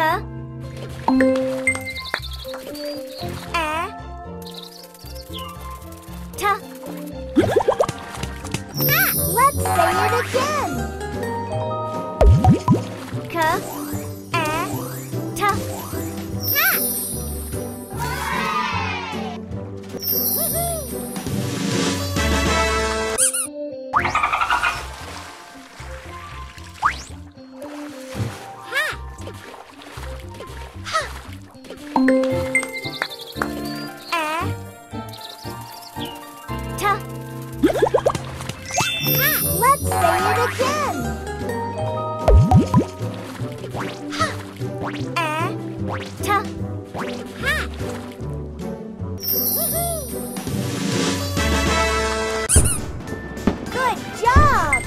Let's say it again. Let's say it again. Good job.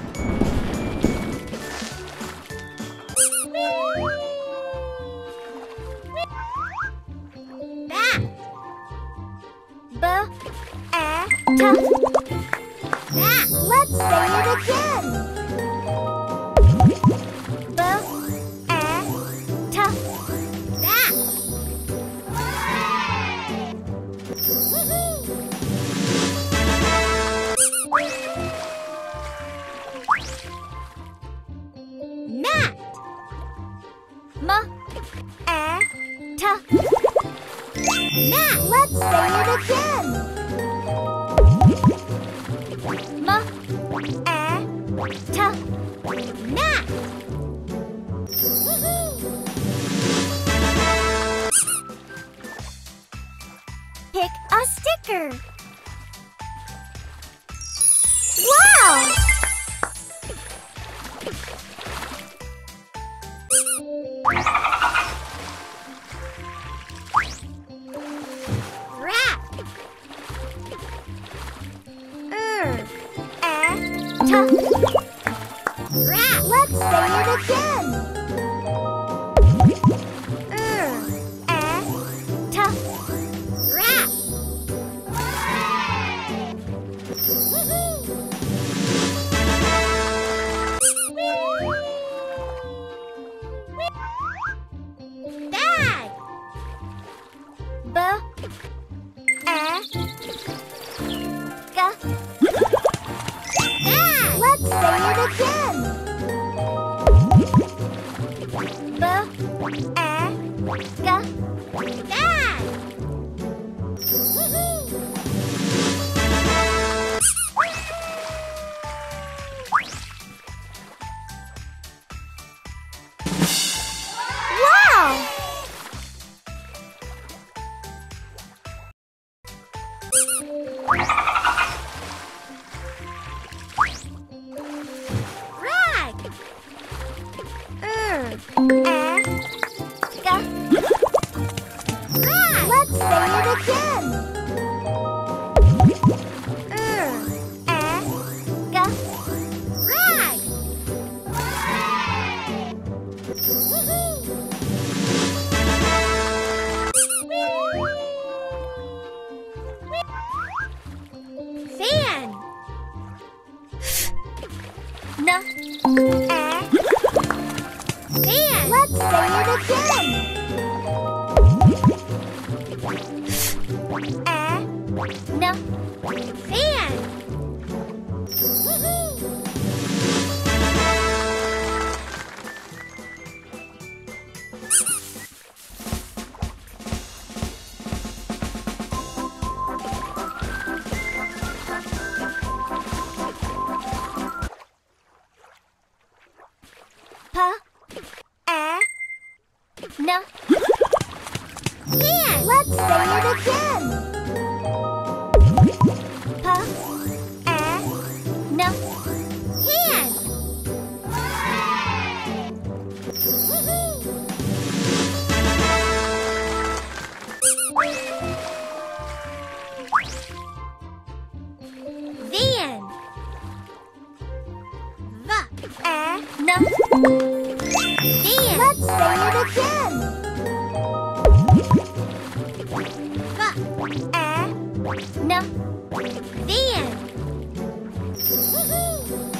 Let's say it again. Mat. Mat. Let's say it again. Mat. Pick a sticker. Wow! Rat. Rat. Let's say it again. Rat. Bag. Bag. Let's say it again. Bag. Wow! Rag. Rag. Let's say it again. Rag. Fan. No. Fan. Let's say it again. No. Fan. No. Hand. Let's say it again. No. Hand. Van. No. Van. Let's say it again. No. Van.